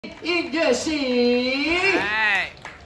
音乐系。 哎。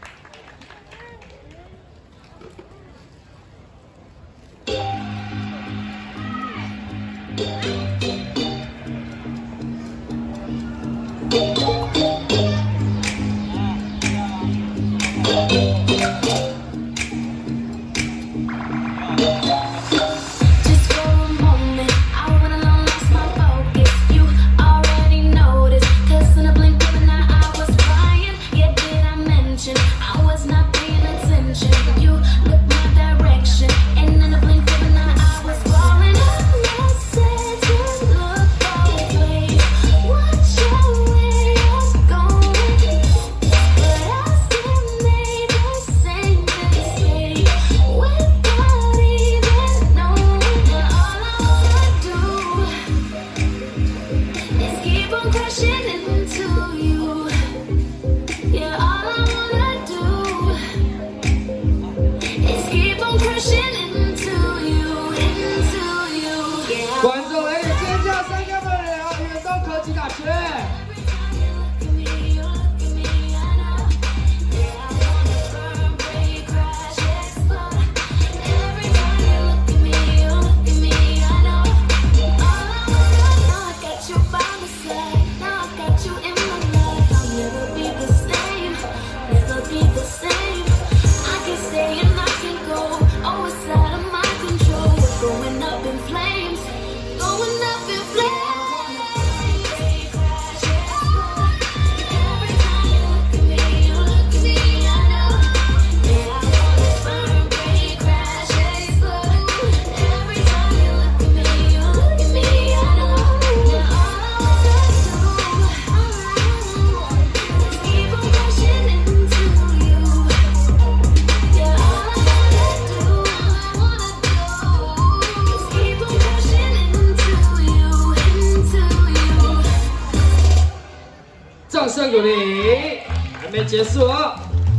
观众来点尖叫，三个门人啊！远东科技大学。 掌声鼓励，还没结束哦。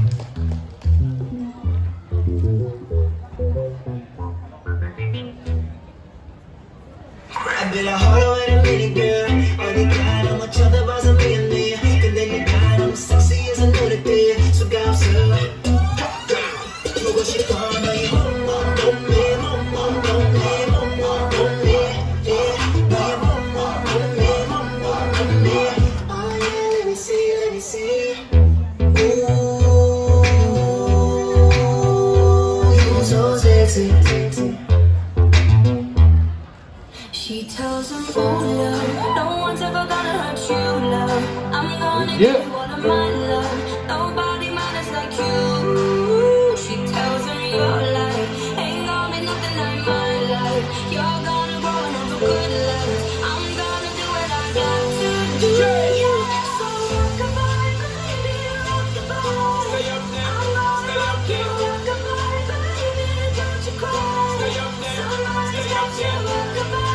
She tells him, oh love, no one's ever gonna hurt you, love. I'm gonna give you all of my love. Nobody matters like you. She tells him your life ain't gonna be nothing like my life. You're gonna grow and have a good life. I'm gonna do what I got to do. So rock-a-bye, baby, rock-a-bye. I'm gonna rock you, rock-a-bye, baby, don't you cry. Somebody's got you, rock-a-bye.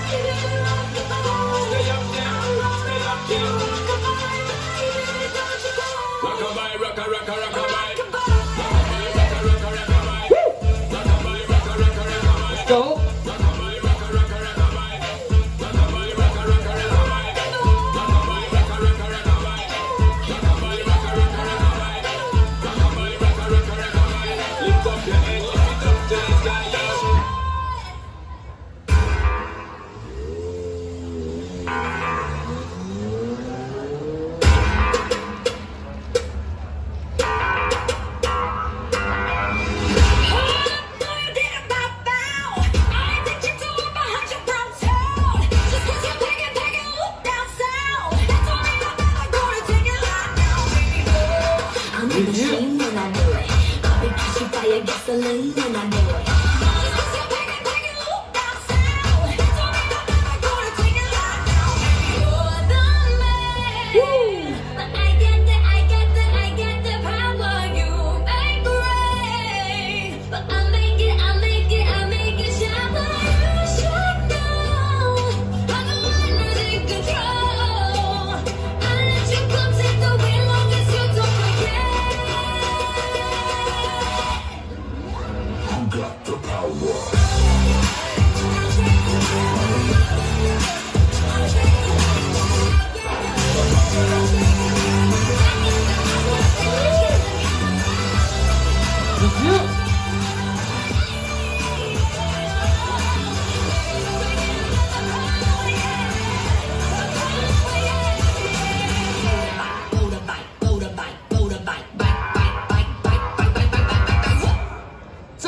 Go. Gasoline and I know it. Got the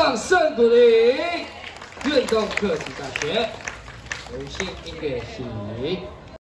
掌声鼓励运动科技大学流行音乐系。